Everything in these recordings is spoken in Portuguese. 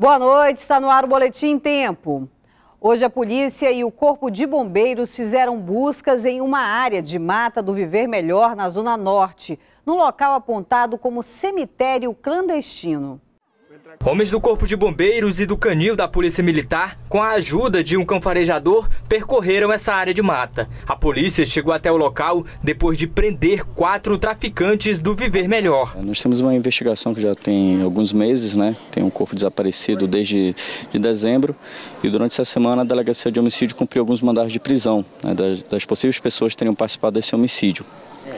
Boa noite, está no ar o Boletim Tempo. Hoje a polícia e o Corpo de Bombeiros fizeram buscas em uma área de mata do Viver Melhor, na Zona Norte, no local apontado como cemitério clandestino. Homens do Corpo de Bombeiros e do Canil da Polícia Militar, com a ajuda de um cão farejador, percorreram essa área de mata. A polícia chegou até o local depois de prender 4 traficantes do Viver Melhor. Nós temos uma investigação que já tem alguns meses, né? Tem um corpo desaparecido desde dezembro, e durante essa semana a Delegacia de Homicídio cumpriu alguns mandados de prisão, né, das possíveis pessoas que teriam participado desse homicídio.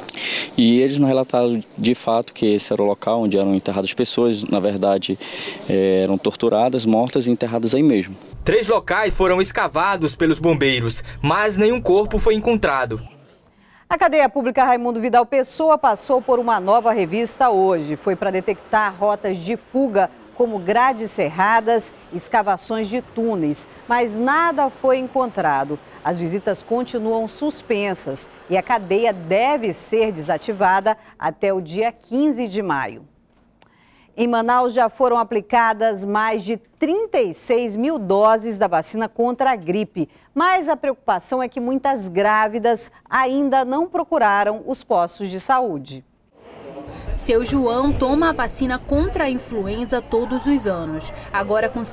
E eles não relataram de fato que esse era o local onde eram enterradas pessoas. Na verdade, eram torturadas, mortas e enterradas aí mesmo. 3 locais foram escavados pelos bombeiros, mas nenhum corpo foi encontrado. A cadeia pública Raimundo Vidal Pessoa passou por uma nova revista hoje. Foi para detectar rotas de fuga, como grades cerradas, escavações de túneis, mas nada foi encontrado. As visitas continuam suspensas e a cadeia deve ser desativada até o dia 15 de maio. Em Manaus já foram aplicadas mais de 36 mil doses da vacina contra a gripe, mas a preocupação é que muitas grávidas ainda não procuraram os postos de saúde. Seu João toma a vacina contra a influenza todos os anos. Agora, com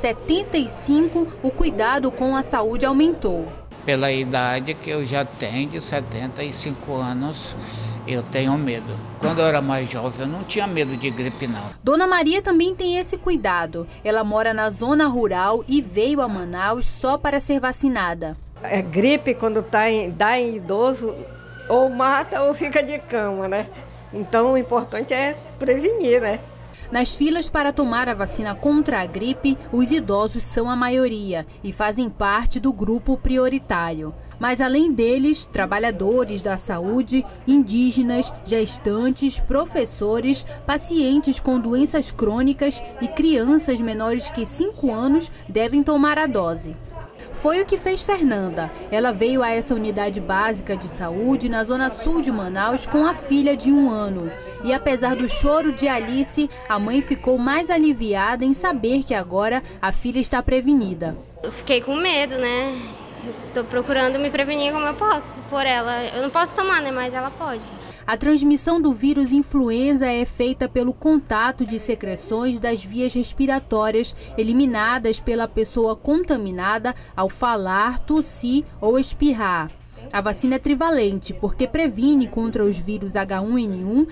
75, o cuidado com a saúde aumentou. Pela idade que eu já tenho, de 75 anos, eu tenho medo. Quando eu era mais jovem, eu não tinha medo de gripe, não. Dona Maria também tem esse cuidado. Ela mora na zona rural e veio a Manaus só para ser vacinada. A gripe, quando dá em idoso, ou mata ou fica de cama, né? Então, o importante é prevenir, né? Nas filas para tomar a vacina contra a gripe, os idosos são a maioria e fazem parte do grupo prioritário. Mas além deles, trabalhadores da saúde, indígenas, gestantes, professores, pacientes com doenças crônicas e crianças menores que 5 anos devem tomar a dose. Foi o que fez Fernanda. Ela veio a essa unidade básica de saúde na zona sul de Manaus com a filha de 1 ano. E apesar do choro de Alice, a mãe ficou mais aliviada em saber que agora a filha está prevenida. Eu fiquei com medo, né? Estou procurando me prevenir como eu posso por ela. Eu não posso tomar, né? Mas ela pode. A transmissão do vírus influenza é feita pelo contato de secreções das vias respiratórias eliminadas pela pessoa contaminada ao falar, tossir ou espirrar. A vacina é trivalente porque previne contra os vírus H1N1,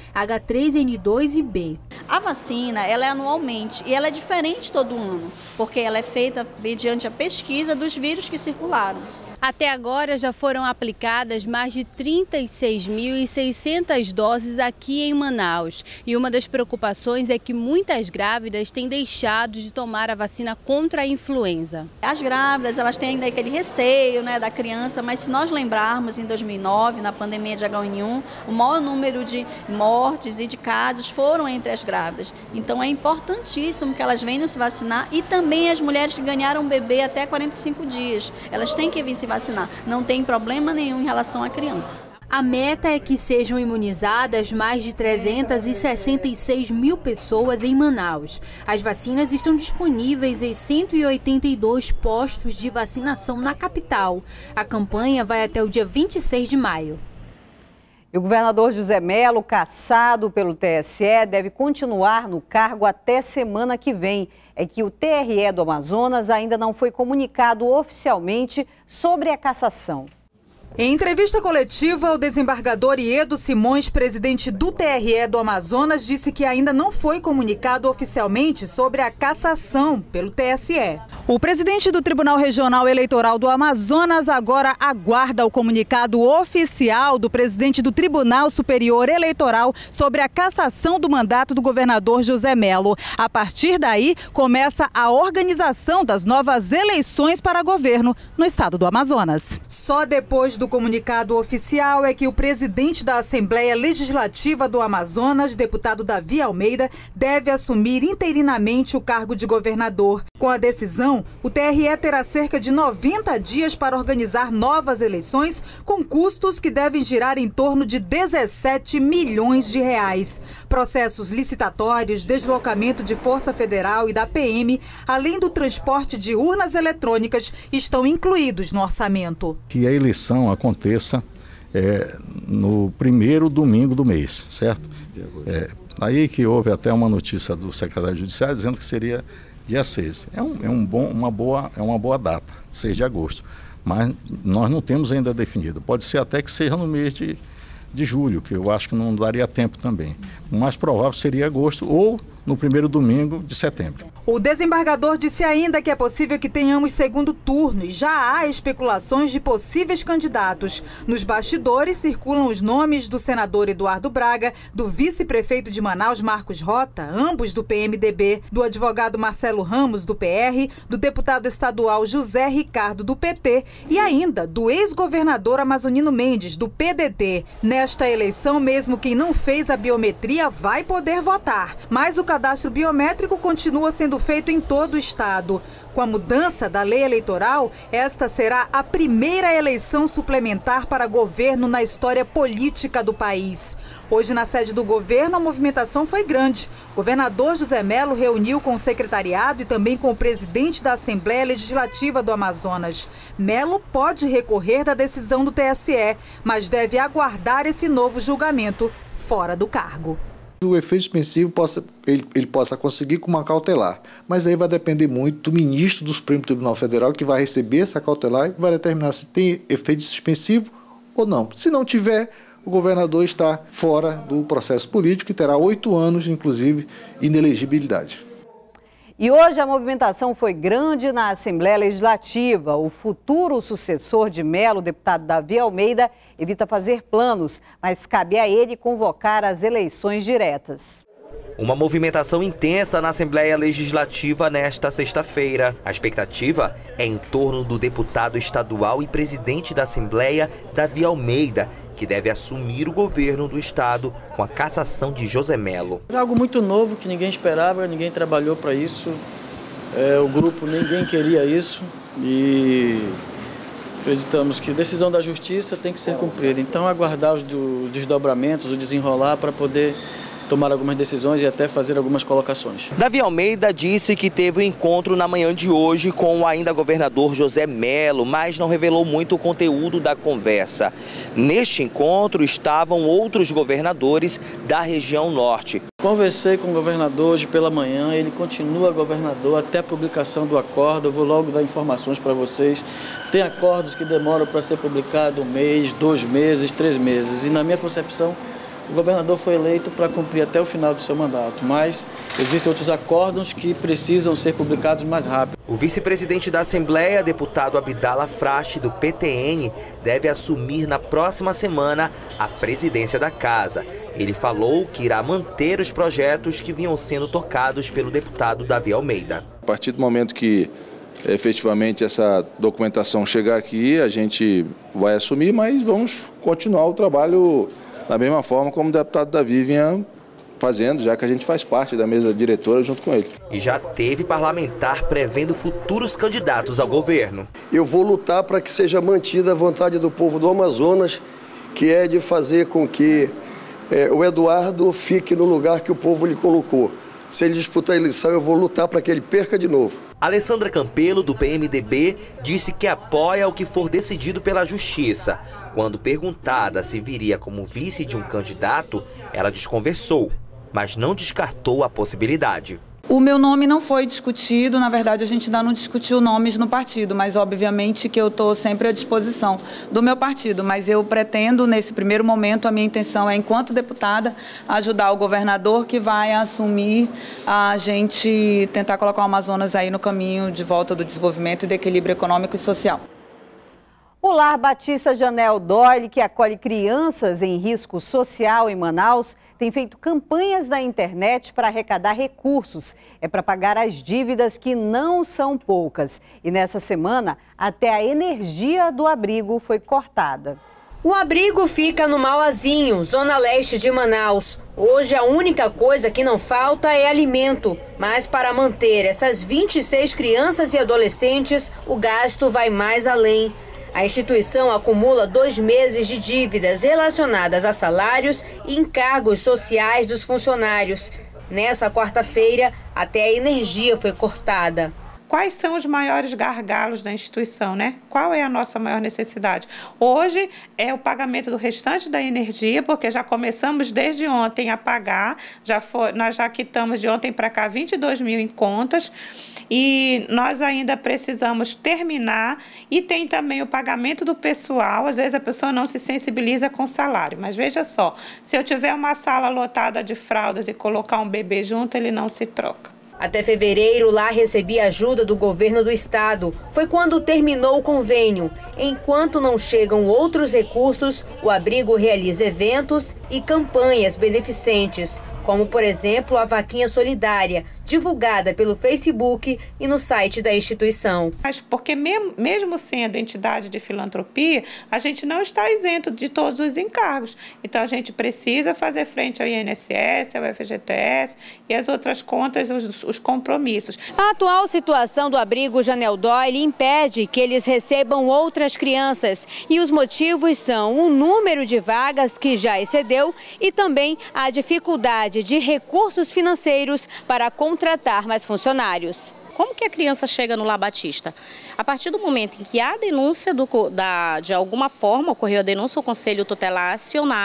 H3N2 e B. A vacina ela é anualmente e ela é diferente todo ano, porque ela é feita mediante a pesquisa dos vírus que circularam. Até agora já foram aplicadas mais de 36.600 doses aqui em Manaus. E uma das preocupações é que muitas grávidas têm deixado de tomar a vacina contra a influenza. As grávidas, elas têm ainda aquele receio, né, da criança, mas se nós lembrarmos, em 2009, na pandemia de H1N1, o maior número de mortes e de casos foram entre as grávidas. Então é importantíssimo que elas venham se vacinar e também as mulheres que ganharam bebê até 45 dias. Elas têm que vir se vacinar. Não tem problema nenhum em relação à criança. A meta é que sejam imunizadas mais de 366 mil pessoas em Manaus. As vacinas estão disponíveis em 182 postos de vacinação na capital. A campanha vai até o dia 26 de maio. E o governador José Mello, cassado pelo TSE, deve continuar no cargo até semana que vem. É que o TRE do Amazonas ainda não foi comunicado oficialmente sobre a cassação. Em entrevista coletiva, o desembargador Iedo Simões, presidente do TRE do Amazonas, disse que ainda não foi comunicado oficialmente sobre a cassação pelo TSE. O presidente do Tribunal Regional Eleitoral do Amazonas agora aguarda o comunicado oficial do presidente do Tribunal Superior Eleitoral sobre a cassação do mandato do governador José Mello. A partir daí, começa a organização das novas eleições para governo no estado do Amazonas. Só depois do comunicado oficial é que o presidente da Assembleia Legislativa do Amazonas, deputado Davi Almeida, deve assumir interinamente o cargo de governador. Com a decisão, o TRE terá cerca de 90 dias para organizar novas eleições com custos que devem girar em torno de 17 milhões de reais. Processos licitatórios, deslocamento de Força Federal e da PM, além do transporte de urnas eletrônicas, estão incluídos no orçamento. Que a eleição aconteça no primeiro domingo do mês, certo? Aí que houve até uma notícia do secretário Judiciário dizendo que seria dia 6. É uma boa data, 6 de agosto. Mas nós não temos ainda definido. Pode ser até que seja no mês de julho, que eu acho que não daria tempo também. O mais provável seria agosto ou no primeiro domingo de setembro. O desembargador disse ainda que é possível que tenhamos segundo turno e já há especulações de possíveis candidatos. Nos bastidores circulam os nomes do senador Eduardo Braga, do vice-prefeito de Manaus, Marcos Rota, ambos do PMDB, do advogado Marcelo Ramos, do PR, do deputado estadual José Ricardo, do PT e ainda do ex-governador Amazonino Mendes, do PDT. Nesta eleição, mesmo quem não fez a biometria vai poder votar, mas o cadastro biométrico continua sendo feito em todo o estado. Com a mudança da lei eleitoral, esta será a primeira eleição suplementar para governo na história política do país. Hoje, na sede do governo, a movimentação foi grande. O governador José Mello reuniu com o secretariado e também com o presidente da Assembleia Legislativa do Amazonas. Mello pode recorrer da decisão do TSE, mas deve aguardar esse novo julgamento fora do cargo. O efeito suspensivo ele possa conseguir com uma cautelar, mas aí vai depender muito do ministro do Supremo Tribunal Federal, que vai receber essa cautelar e vai determinar se tem efeito suspensivo ou não. Se não tiver, o governador está fora do processo político e terá 8 anos, inclusive, inelegibilidade. E hoje a movimentação foi grande na Assembleia Legislativa. O futuro sucessor de Mello, o deputado Davi Almeida, evita fazer planos, mas cabe a ele convocar as eleições diretas. Uma movimentação intensa na Assembleia Legislativa nesta sexta-feira. A expectativa é em torno do deputado estadual e presidente da Assembleia, Davi Almeida, que deve assumir o governo do estado com a cassação de José Mello. É algo muito novo que ninguém esperava, ninguém trabalhou para isso. O grupo, ninguém queria isso e acreditamos que a decisão da justiça tem que ser cumprida. Então, aguardar os desdobramentos, o desenrolar para poder tomar algumas decisões e até fazer algumas colocações. Davi Almeida disse que teve um encontro na manhã de hoje com o ainda governador José Mello, mas não revelou muito o conteúdo da conversa. Neste encontro estavam outros governadores da região norte. Conversei com o governador hoje pela manhã, ele continua governador até a publicação do acordo. Eu vou logo dar informações para vocês. Tem acordos que demoram para ser publicado 1 mês, 2 meses, 3 meses. E na minha concepção, o governador foi eleito para cumprir até o final do seu mandato, mas existem outros acordos que precisam ser publicados mais rápido. O vice-presidente da Assembleia, deputado Abdala Frache, do PTN, deve assumir na próxima semana a presidência da casa. Ele falou que irá manter os projetos que vinham sendo tocados pelo deputado Davi Almeida. A partir do momento que efetivamente essa documentação chegar aqui, a gente vai assumir, mas vamos continuar o trabalho da mesma forma como o deputado Davi vinha fazendo, já que a gente faz parte da mesa diretora junto com ele. E já teve parlamentar prevendo futuros candidatos ao governo. Eu vou lutar para que seja mantida a vontade do povo do Amazonas, que é de fazer com que o Eduardo fique no lugar que o povo lhe colocou. Se ele disputar a eleição, eu vou lutar para que ele perca de novo. Alessandra Campelo, do PMDB, disse que apoia o que for decidido pela Justiça. Quando perguntada se viria como vice de um candidato, ela desconversou, mas não descartou a possibilidade. O meu nome não foi discutido, na verdade a gente ainda não discutiu nomes no partido, mas obviamente que eu estou sempre à disposição do meu partido. Mas eu pretendo, nesse primeiro momento, a minha intenção é, enquanto deputada, ajudar o governador que vai assumir a gente tentar colocar o Amazonas aí no caminho de volta do desenvolvimento e do equilíbrio econômico e social. O Lar Batista Janel Doyle, que acolhe crianças em risco social em Manaus, tem feito campanhas na internet para arrecadar recursos. É para pagar as dívidas, que não são poucas. E nessa semana, até a energia do abrigo foi cortada. O abrigo fica no Mauazinho, zona leste de Manaus. Hoje a única coisa que não falta é alimento. Mas para manter essas 26 crianças e adolescentes, o gasto vai mais além. A instituição acumula 2 meses de dívidas relacionadas a salários e encargos sociais dos funcionários. Nessa quarta-feira, até a energia foi cortada. Quais são os maiores gargalos da instituição, né? Qual é a nossa maior necessidade? Hoje é o pagamento do restante da energia, porque já começamos desde ontem a pagar, nós já quitamos de ontem para cá 22 mil em contas e nós ainda precisamos terminar, e tem também o pagamento do pessoal. Às vezes a pessoa não se sensibiliza com o salário, mas veja só, se eu tiver uma sala lotada de fraldas e colocar um bebê junto, ele não se troca. Até fevereiro, lá recebia ajuda do governo do estado. Foi quando terminou o convênio. Enquanto não chegam outros recursos, o abrigo realiza eventos e campanhas beneficentes, como, por exemplo, a vaquinha solidária, divulgada pelo Facebook e no site da instituição. Mas porque mesmo sendo entidade de filantropia, a gente não está isento de todos os encargos. Então a gente precisa fazer frente ao INSS, ao FGTS e as outras contas, os compromissos. A atual situação do abrigo Janel Doyle impede que eles recebam outras crianças. E os motivos são o número de vagas que já excedeu e também a dificuldade de recursos financeiros para contratar mais funcionários. Como que a criança chega no Lar Batista? A partir do momento em que há denúncia, de alguma forma ocorreu a denúncia, o Conselho Tutelar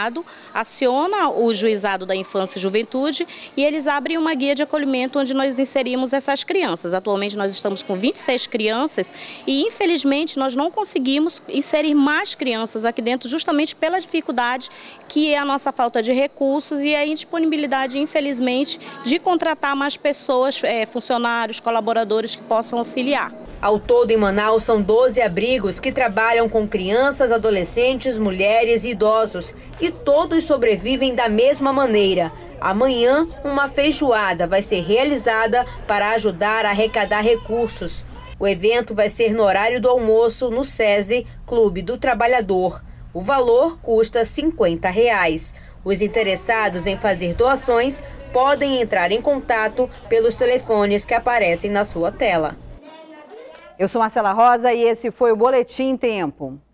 aciona o Juizado da Infância e Juventude e eles abrem uma guia de acolhimento onde nós inserimos essas crianças. Atualmente nós estamos com 26 crianças e infelizmente nós não conseguimos inserir mais crianças aqui dentro justamente pela dificuldade que é a nossa falta de recursos e a indisponibilidade, infelizmente, de contratar mais pessoas, funcionários, colaboradores que possam auxiliar. Ao todo, em Manaus, são 12 abrigos que trabalham com crianças, adolescentes, mulheres e idosos. E todos sobrevivem da mesma maneira. Amanhã, uma feijoada vai ser realizada para ajudar a arrecadar recursos. O evento vai ser no horário do almoço no SESI, Clube do Trabalhador. O valor custa R$ 50. Os interessados em fazer doações podem entrar em contato pelos telefones que aparecem na sua tela. Eu sou Marcela Rosa e esse foi o Boletim Tempo.